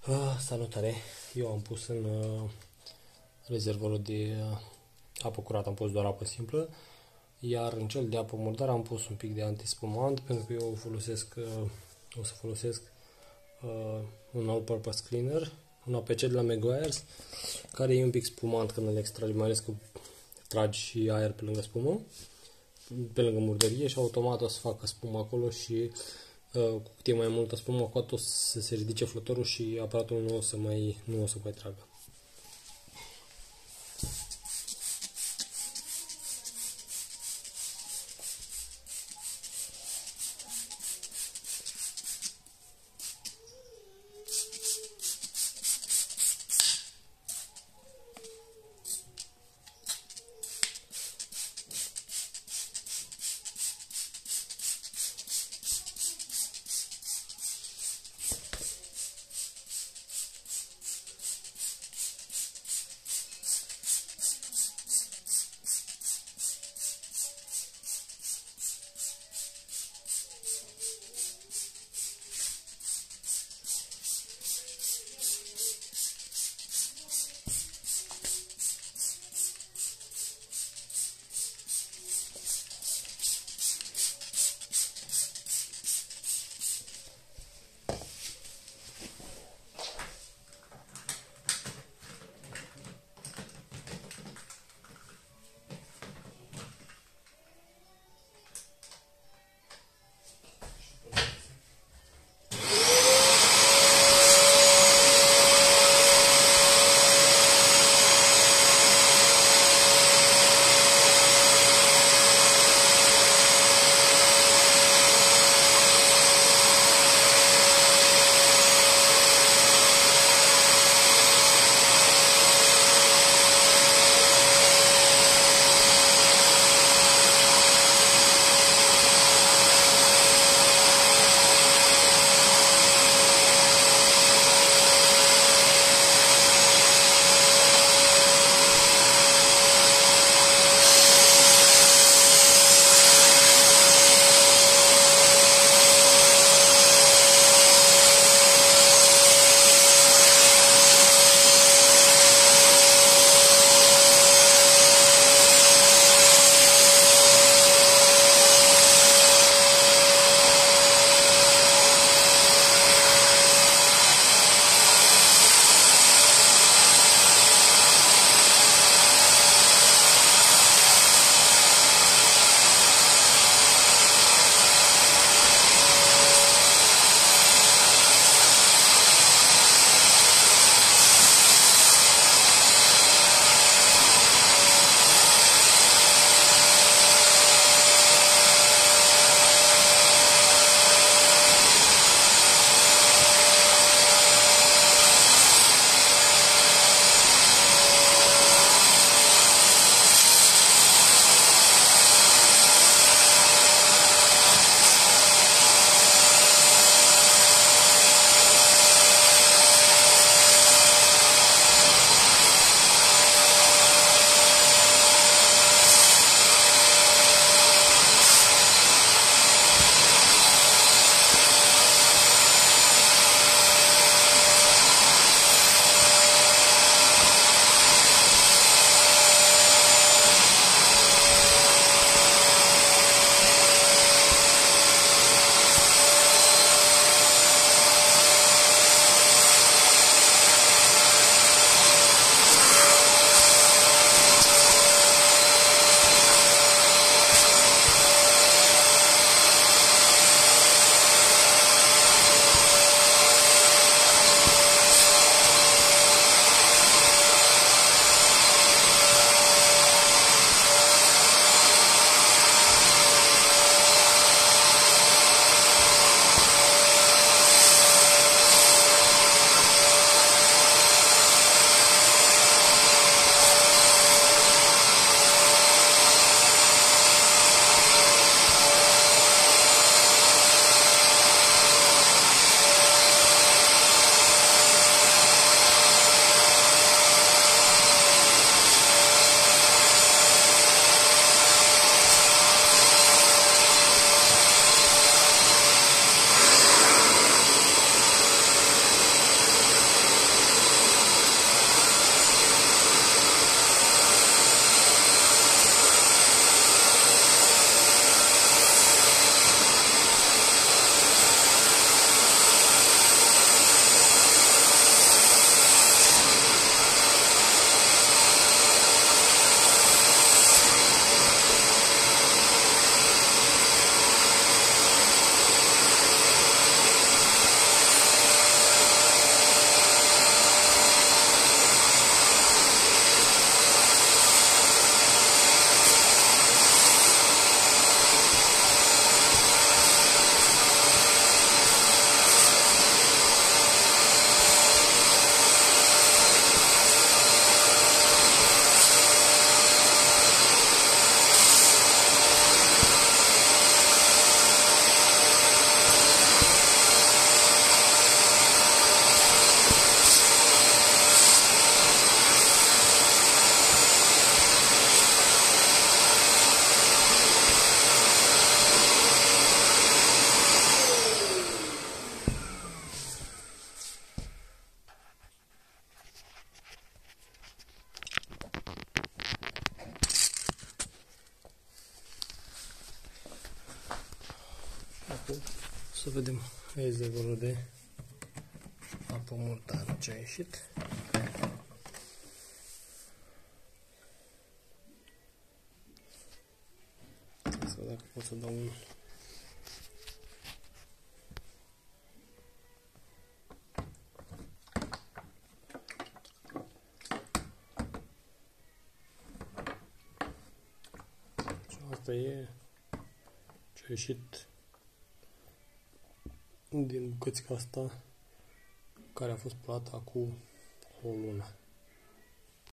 Salutare! Eu am pus în rezervorul de apă curată, am pus doar apă simplă, iar în cel de apă murdară am pus un pic de antispumant, pentru că eu o să folosesc un all-purpose cleaner, un APC de la Meguiar's, care e un pic spumant când îl extragi, mai ales că tragi și aer pe lângă spumă, pe lângă murdărie, și automat o să facă spumă acolo și cu cât e mai multă spumă, cu atât o să se ridice flotărul și aparatul nu o să mai tragă. Să vedem rezervorul de apă mortară ce a ieșit. Să văd dacă pot să dau un... Și asta e ce a ieșit din bucățica asta care a fost plată acum o lună.